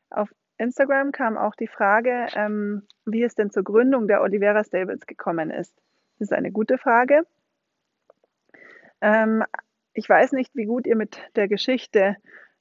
Auf Instagram kam auch die Frage, wie es denn zur Gründung der Olivera Stables gekommen ist. Das ist eine gute Frage. Ähm, Ich weiß nicht, wie gut ihr mit der Geschichte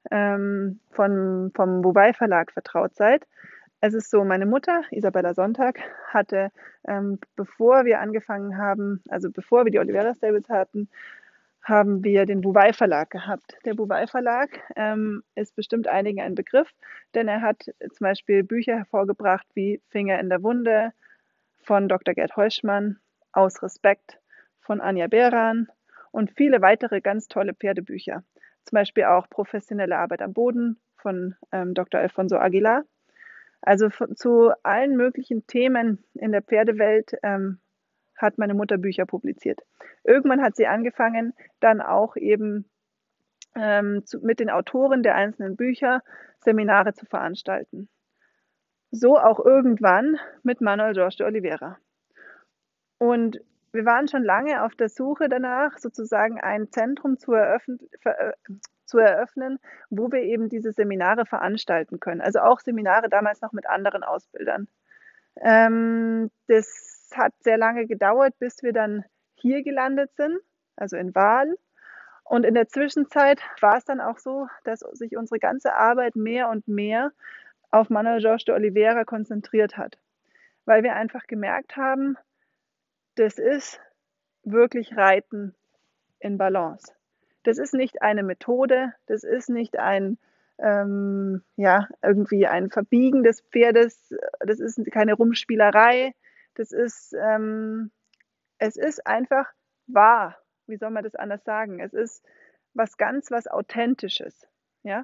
vom Wobei Verlag vertraut seid. Es ist so, meine Mutter, Isabella Sonntag, hatte, bevor wir angefangen haben, also bevor wir die Olivera Stables hatten, haben wir den Bouwei Verlag gehabt. Der Bouwei Verlag ist bestimmt einigen ein Begriff, denn er hat zum Beispiel Bücher hervorgebracht wie Finger in der Wunde von Dr. Gerd Heuschmann, Aus Respekt von Anja Beran und viele weitere ganz tolle Pferdebücher. Zum Beispiel auch Professionelle Arbeit am Boden von Dr. Alfonso Aguilar. Also zu allen möglichen Themen in der Pferdewelt hat meine Mutter Bücher publiziert. Irgendwann hat sie angefangen, dann auch eben mit den Autoren der einzelnen Bücher Seminare zu veranstalten. So auch irgendwann mit Manuel Jorge de Oliveira. Und wir waren schon lange auf der Suche danach, sozusagen ein Zentrum zu eröffnen, wo wir eben diese Seminare veranstalten können. Also auch Seminare damals noch mit anderen Ausbildern. Das hat sehr lange gedauert, bis wir dann hier gelandet sind, also in Waal. Und in der Zwischenzeit war es dann auch so, dass sich unsere ganze Arbeit mehr und mehr auf Manuel Jorge de Oliveira konzentriert hat, weil wir einfach gemerkt haben, das ist wirklich Reiten in Balance. Das ist nicht eine Methode, das ist nicht irgendwie ein Verbiegen des Pferdes, das ist keine Rumspielerei, es ist einfach wahr. Wie soll man das anders sagen? Es ist was Authentisches. Ja,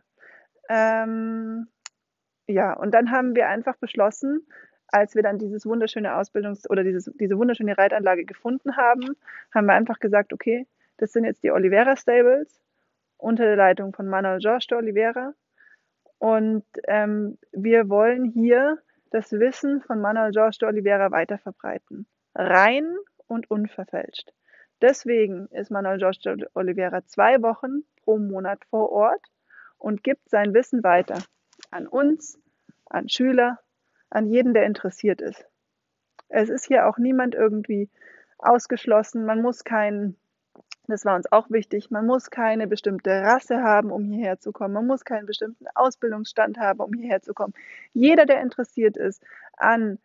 ja, und dann haben wir einfach beschlossen, als wir dann dieses wunderschöne diese wunderschöne Reitanlage gefunden haben, haben wir einfach gesagt, okay, das sind jetzt die Olivera Stables unter der Leitung von Manuel Jorge de Oliveira. Und wir wollen hier das Wissen von Manuel Jorge de Oliveira weiterverbreiten. Rein und unverfälscht. Deswegen ist Manuel Jorge de Oliveira 2 Wochen pro Monat vor Ort und gibt sein Wissen weiter an uns, an Schüler, an jeden, der interessiert ist. Es ist hier auch niemand irgendwie ausgeschlossen. Das war uns auch wichtig, man muss keine bestimmte Rasse haben, um hierher zu kommen. Man muss keinen bestimmten Ausbildungsstand haben, um hierher zu kommen. Jeder, der interessiert ist an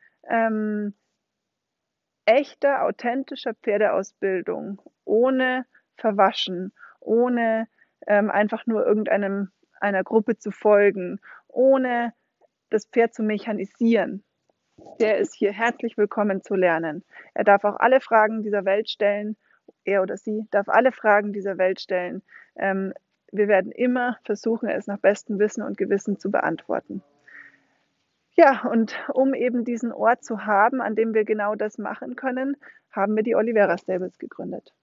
echter, authentischer Pferdeausbildung, ohne Verwaschen, ohne einfach nur einer Gruppe zu folgen, ohne das Pferd zu mechanisieren, der ist hier herzlich willkommen zu lernen. Er darf auch alle Fragen dieser Welt stellen, er oder sie darf alle Fragen dieser Welt stellen. Wir werden immer versuchen, es nach bestem Wissen und Gewissen zu beantworten. Ja, und um eben diesen Ort zu haben, an dem wir genau das machen können, haben wir die Olivera Stables gegründet.